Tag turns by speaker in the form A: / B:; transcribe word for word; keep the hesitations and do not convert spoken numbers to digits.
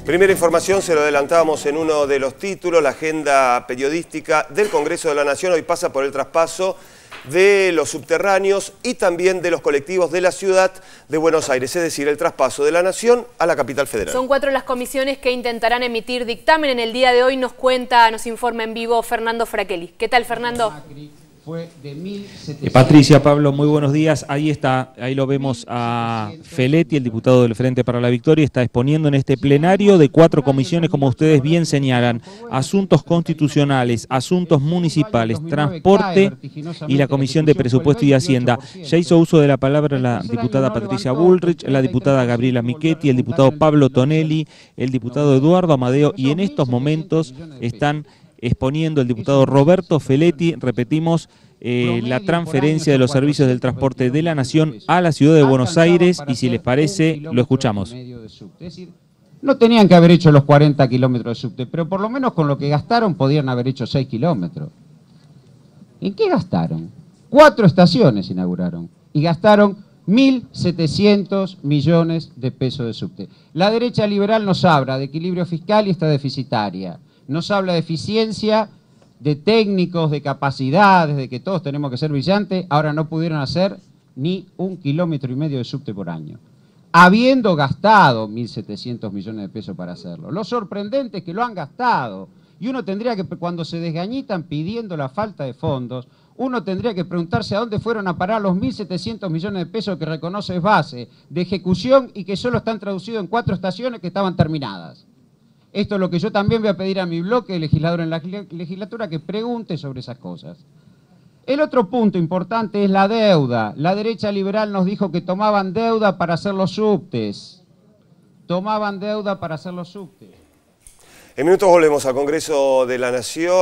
A: Primera información, se lo adelantábamos en uno de los títulos, la agenda periodística del Congreso de la Nación hoy pasa por el traspaso de los subterráneos y también de los colectivos de la ciudad de Buenos Aires, es decir, el traspaso de la Nación a la capital federal.
B: Son cuatro las comisiones que intentarán emitir dictamen. En el día de hoy nos cuenta, nos informa en vivo Fernando Fraquelli. ¿Qué tal, Fernando?
C: Fue de mil setecientos...
D: Eh, Patricia, Pablo, muy buenos días. Ahí está, ahí lo vemos a Feletti, el diputado del Frente para la Victoria, está exponiendo en este plenario de cuatro comisiones, como ustedes bien señalan, asuntos constitucionales, asuntos municipales, transporte y la Comisión de Presupuesto y Hacienda. Ya hizo uso de la palabra la diputada Patricia Bullrich, la diputada Gabriela Michetti, el diputado Pablo Tonelli, el diputado Eduardo Amadeo, y en estos momentos están exponiendo el diputado Roberto Feletti, repetimos, eh, la transferencia de los servicios del transporte de la Nación a la ciudad de Buenos Aires, y si les parece, lo escuchamos.
C: No tenían que haber hecho los cuarenta kilómetros de subte, pero por lo menos con lo que gastaron podían haber hecho seis kilómetros. ¿En qué gastaron? Cuatro estaciones inauguraron y gastaron mil setecientos millones de pesos de subte. La derecha liberal nos habla de equilibrio fiscal y está deficitaria. Nos habla de eficiencia, de técnicos, de capacidades, de que todos tenemos que ser brillantes. Ahora no pudieron hacer ni un kilómetro y medio de subte por año, habiendo gastado mil setecientos millones de pesos para hacerlo. Lo sorprendente es que lo han gastado. Y uno tendría que, cuando se desgañitan pidiendo la falta de fondos, uno tendría que preguntarse a dónde fueron a parar los mil setecientos millones de pesos que reconoce es base de ejecución y que solo están traducidos en cuatro estaciones que estaban terminadas. Esto es lo que yo también voy a pedir a mi bloque de legislador en la legislatura, que pregunte sobre esas cosas. El otro punto importante es la deuda. La derecha liberal nos dijo que tomaban deuda para hacer los subtes. Tomaban deuda para hacer los subtes.
A: En minutos volvemos al Congreso de la Nación.